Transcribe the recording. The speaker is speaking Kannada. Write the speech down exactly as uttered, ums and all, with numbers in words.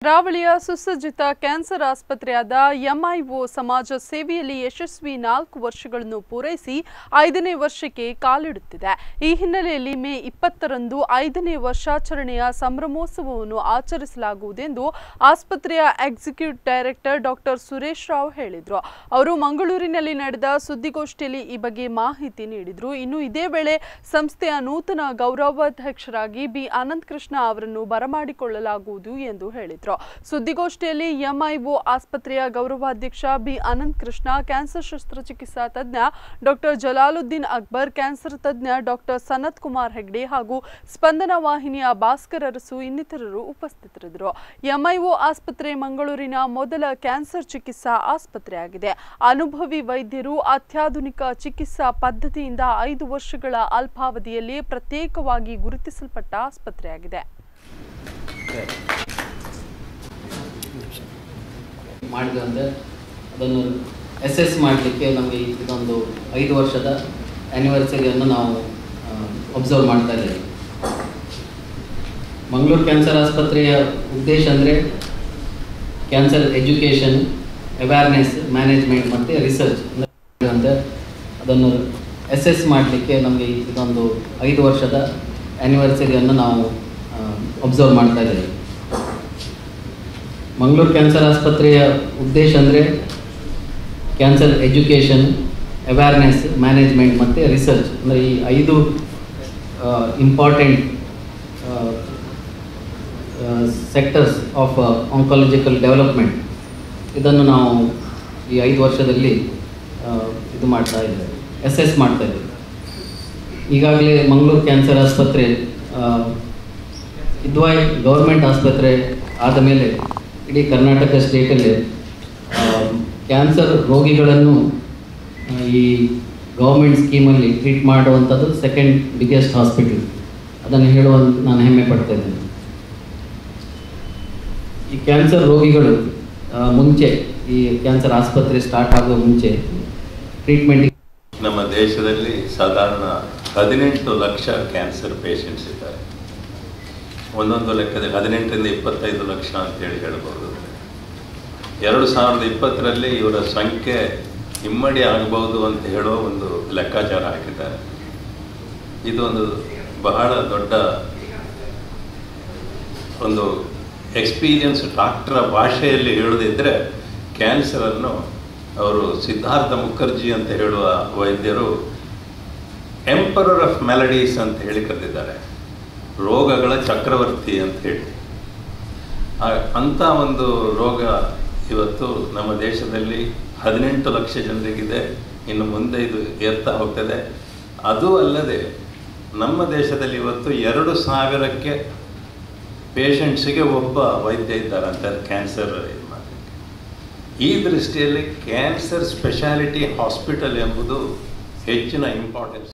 ಕರಾವಳಿಯ ಸುಸಜ್ಜಿತ ಕ್ಯಾನ್ಸರ್ ಆಸ್ಪತ್ರೆಯಾದ ಎಂಐಒ ಸಮಾಜ ಸೇವೆಯಲ್ಲಿ ಯಶಸ್ವಿ ನಾಲ್ಕು ವರ್ಷಗಳನ್ನು ಪೂರೈಸಿ ಐದನೇ ವರ್ಷಕ್ಕೆ ಕಾಲಿಡುತ್ತಿದೆ. ಈ ಹಿನ್ನೆಲೆಯಲ್ಲಿ ಮೇ ಇಪ್ಪತ್ತರಂದು ಐದನೇ ವರ್ಷಾಚರಣೆಯ ಸಂಭ್ರಮೋತ್ಸವವನ್ನು ಆಚರಿಸಲಾಗುವುದೆಂದು ಆಸ್ಪತ್ರೆಯ executive director doctor Suresh Rao ಹೇಳಿದರು. ಅವರು ಮಂಗಳೂರಿನಲ್ಲಿ ನಡೆದ ಸುದ್ದಿಗೋಷ್ಠಿಯಲ್ಲಿ ಈ ಬಗ್ಗೆ ಮಾಹಿತಿ ನೀಡಿದರು. ಇನ್ನು ಇದೇ ವೇಳೆ ಸಂಸ್ಥೆಯ ನೂತನ ಗೌರವಾಧ್ಯಕ್ಷರಾಗಿ ಬಿ ಅನಂತ ಕೃಷ್ಣ ಅವರನ್ನು ಬರಮಾಡಿಕೊಳ್ಳಲಾಗುವುದು ಎಂದು ಹೇಳಿದರು. ಸುದ್ದಿಗೋಷ್ಠಿಯಲ್ಲಿ ಎಂಐಒ ಆಸ್ಪತ್ರೆಯ ಗೌರವಾಧ್ಯಕ್ಷ ಬಿ ಅನಂತ ಕೃಷ್ಣ, ಕ್ಯಾನ್ಸರ್ ಶಸ್ತ್ರಚಿಕಿತ್ಸಾ ತಜ್ಞ ಡಾಕ್ಟರ್ ಜಲಾಲುದ್ದೀನ್ ಅಕ್ಬರ್, ಕ್ಯಾನ್ಸರ್ ತಜ್ಞ ಡಾಕ್ಟರ್ ಸನತ್ ಕುಮಾರ್ ಹೆಗ್ಡೆ ಹಾಗೂ ಸ್ಪಂದನ ವಾಹಿನಿಯ ಭಾಸ್ಕರ್ ಅರಸು ಇನ್ನಿತರರು ಉಪಸ್ಥಿತರಿದ್ದರು. ಎಂಐಒ ಆಸ್ಪತ್ರೆ ಮಂಗಳೂರಿನ ಮೊದಲ ಕ್ಯಾನ್ಸರ್ ಚಿಕಿತ್ಸಾ ಆಸ್ಪತ್ರೆಯಾಗಿದೆ. ಅನುಭವಿ ವೈದ್ಯರು ಅತ್ಯಾಧುನಿಕ ಚಿಕಿತ್ಸಾ ಪದ್ಧತಿಯಿಂದ ಐದು ವರ್ಷಗಳ ಅಲ್ಪಾವಧಿಯಲ್ಲಿ ಪ್ರತ್ಯೇಕವಾಗಿ ಗುರುತಿಸಲ್ಪಟ್ಟ ಆಸ್ಪತ್ರೆಯಾಗಿದೆ. ಮಾಡಿದಂತೆ ಅದನ್ನು ಅಸೆಸ್ ಮಾಡಲಿಕ್ಕೆ ನಮಗೆ ಇದೊಂದು ಐದು ವರ್ಷದ ಆ್ಯನಿವರ್ಸರಿಯನ್ನು ನಾವು ಅಬ್ಸರ್ವ್ ಮಾಡ್ತಾ ಇದ್ದೇವೆ. ಮಂಗಳೂರು ಕ್ಯಾನ್ಸರ್ ಆಸ್ಪತ್ರೆಯ ಉದ್ದೇಶ ಅಂದರೆ ಕ್ಯಾನ್ಸರ್ ಎಜುಕೇಷನ್, ಅವೇರ್ನೆಸ್, ಮ್ಯಾನೇಜ್ಮೆಂಟ್ ಮತ್ತು ರಿಸರ್ಚ್ ಅಂದರೆ ಅದನ್ನು ಅಸೆಸ್ ಮಾಡಲಿಕ್ಕೆ ನಮಗೆ ಇದೊಂದು ಐದು ವರ್ಷದ ಆ್ಯನಿವರ್ಸರಿಯನ್ನು ನಾವು ಅಬ್ಸರ್ವ್ ಮಾಡ್ತಾ ಇದ್ದೇವೆ. ಮಂಗಳೂರು ಕ್ಯಾನ್ಸರ್ ಆಸ್ಪತ್ರೆಯ ಉದ್ದೇಶ ಅಂದರೆ ಕ್ಯಾನ್ಸರ್ ಎಜುಕೇಷನ್, ಅವೇರ್ನೆಸ್, ಮ್ಯಾನೇಜ್ಮೆಂಟ್ ಮತ್ತು ರಿಸರ್ಚ್ ಅಂದರೆ ಈ ಐದು important sectors of oncological development ಇದನ್ನು ನಾವು ಈ ಐದು ವರ್ಷದಲ್ಲಿ ಇದು ಮಾಡ್ತಾ ಇದ್ದೇವೆ, ಅಸೆಸ್ ಮಾಡ್ತಾ ಇದ್ದೇವೆ. ಈಗಾಗಲೇ ಮಂಗಳೂರು ಕ್ಯಾನ್ಸರ್ ಆಸ್ಪತ್ರೆ ಇದ್ವಾಯ್ ಗೌರ್ಮೆಂಟ್ ಆಸ್ಪತ್ರೆ ಆದ ಮೇಲೆ ಇಡೀ ಕರ್ನಾಟಕ ಸ್ಟೇಟಲ್ಲಿ ಕ್ಯಾನ್ಸರ್ ರೋಗಿಗಳನ್ನು ಈ ಗೌರ್ಮೆಂಟ್ ಸ್ಕೀಮಲ್ಲಿ ಟ್ರೀಟ್ ಮಾಡುವಂಥದ್ದು ಸೆಕೆಂಡ್ ಬಿಗ್ಗೆಸ್ಟ್ ಹಾಸ್ಪಿಟಲ್. ಅದನ್ನು ಹೇಳುವ ನಾನು ಹೆಮ್ಮೆ ಪಡ್ತಾ ಇದ್ದೇನೆ. ಈ ಕ್ಯಾನ್ಸರ್ ರೋಗಿಗಳು ಮುಂಚೆ ಈ ಕ್ಯಾನ್ಸರ್ ಆಸ್ಪತ್ರೆ ಸ್ಟಾರ್ಟ್ ಆಗುವ ಮುಂಚೆ ಟ್ರೀಟ್ಮೆಂಟ್ ನಮ್ಮ ದೇಶದಲ್ಲಿ ಸಾಧಾರಣ ಹದಿನೆಂಟು ಲಕ್ಷ ಕ್ಯಾನ್ಸರ್ ಪೇಷಂಟ್ಸ್ ಇದ್ದಾರೆ. ಒಂದೊಂದು ಲೆಕ್ಕದಲ್ಲಿ ಹದಿನೆಂಟರಿಂದ ಇಪ್ಪತ್ತೈದು ಲಕ್ಷ ಅಂತೇಳಿ ಹೇಳ್ಬೋದು. ಎರಡು ಸಾವಿರದ ಇಪ್ಪತ್ತರಲ್ಲಿ ಇವರ ಸಂಖ್ಯೆ ಇಮ್ಮಡಿ ಆಗಬಹುದು ಅಂತ ಹೇಳೋ ಒಂದು ಲೆಕ್ಕಾಚಾರ ಹಾಕಿದ್ದಾರೆ. ಇದೊಂದು ಬಹಳ ದೊಡ್ಡ ಒಂದು ಎಕ್ಸ್ಪೀರಿಯನ್ಸ್. ಡಾಕ್ಟರ ಭಾಷೆಯಲ್ಲಿ ಹೇಳೋದಿದ್ದರೆ ಕ್ಯಾನ್ಸರನ್ನು ಅವರು ಸಿದ್ಧಾರ್ಥ ಮುಖರ್ಜಿ ಅಂತ ಹೇಳುವ ವೈದ್ಯರು ಎಂಪರರ್ ಆಫ್ ಮೆಲಡೀಸ್ ಅಂತ ಹೇಳಿ ಕರೆದಿದ್ದಾರೆ, ರೋಗಗಳ ಚಕ್ರವರ್ತಿ ಅಂತ ಹೇಳಿ. ಅಂಥ ಒಂದು ರೋಗ ಇವತ್ತು ನಮ್ಮ ದೇಶದಲ್ಲಿ ಹದಿನೆಂಟು ಲಕ್ಷ ಜನರಿಗಿದೆ. ಇನ್ನು ಮುಂದೆ ಇದು ಏರ್ತಾ ಹೋಗ್ತದೆ. ಅದು ಅಲ್ಲದೆ ನಮ್ಮ ದೇಶದಲ್ಲಿ ಇವತ್ತು ಎರಡು ಸಾವಿರಕ್ಕೆ ಪೇಷಂಟ್ಸಿಗೆ ಒಬ್ಬ ವೈದ್ಯ ಇದ್ದಾರೆ ಅಂತ ಕ್ಯಾನ್ಸರ್ ಇದು ಮಾಡಲಿಕ್ಕೆ. ಈ ದೃಷ್ಟಿಯಲ್ಲಿ ಕ್ಯಾನ್ಸರ್ ಸ್ಪೆಷಾಲಿಟಿ ಹಾಸ್ಪಿಟಲ್ ಎಂಬುದು ಹೆಚ್ಚಿನ ಇಂಪಾರ್ಟೆನ್ಸ್